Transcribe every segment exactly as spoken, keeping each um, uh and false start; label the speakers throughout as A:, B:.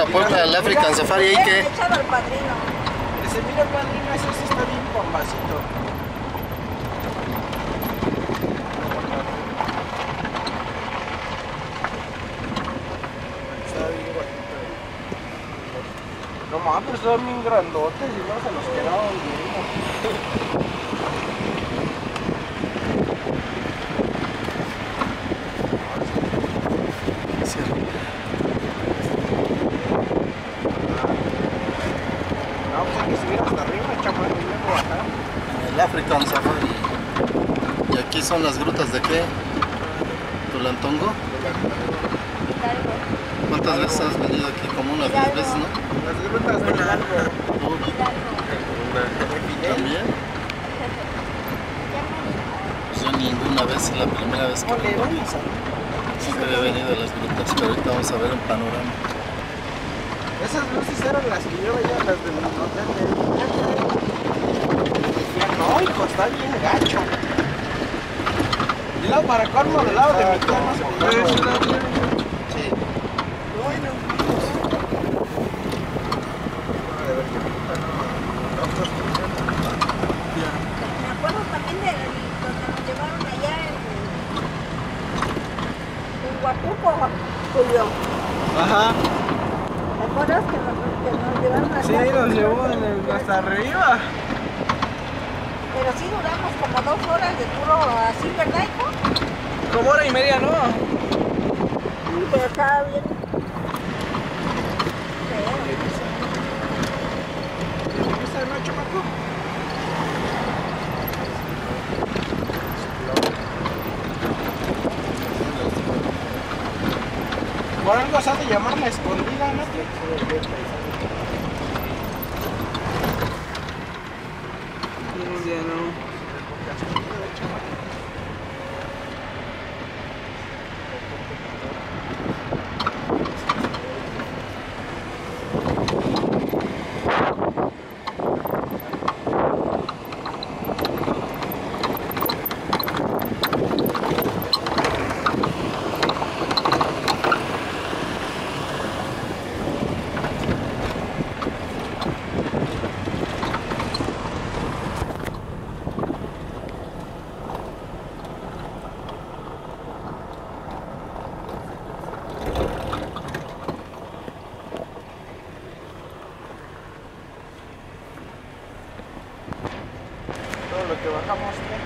A: a Puebla, al African Safari, ¿y qué?
B: Echado al padrino.
C: Dice, mira padrino, ese sí está bien bombacito. Está bien guapito. No mames, son bien grandotes y no se los quedaban bien.
A: El African Safari. ¿Y aquí son las grutas de qué? ¿Tulantongo? ¿Cuántas veces has venido aquí? Como unas diez veces, ¿no?
C: Las grutas de Hidalgo.
A: ¿También? Pues yo ninguna vez, es la primera vez que vengo. Siempre he venido a las grutas, pero ahorita vamos a ver un panorama.
C: Esas luces eran las que yo veía, las del hotel de... No, hijo, está bien gacho. Y luego para colmo del lado de mi tía no se puede. Sí. Bueno.
B: Me acuerdo también de donde nos llevaron allá en, en Huatulco, Julio.
C: Ajá.
B: ¿Te acuerdas que nos, que nos llevaron allá?
C: Sí, nos llevó en el, hasta arriba.
B: Pero sí duramos como dos horas de puro así, ¿verdad, hijo?
C: Como hora y media, ¿no?
B: Sí, pero estaba bien.
C: ¿Esa no, chamaco? Por algo se ha de llamar la escondida, ¿no? Ya no. Lo que bajamos, ¿qué?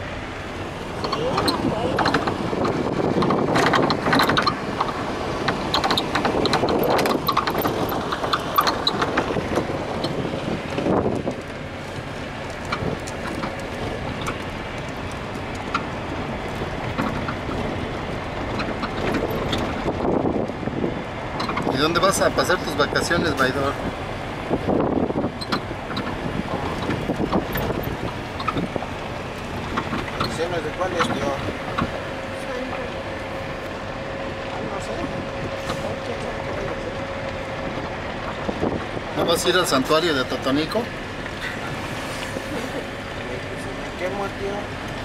A: ¿Y dónde vas a pasar tus vacaciones, Maidor?
C: ¿De cuáles dio? No sé.
A: ¿No vas a ir al santuario de Totonico?
C: ¿Qué motivo?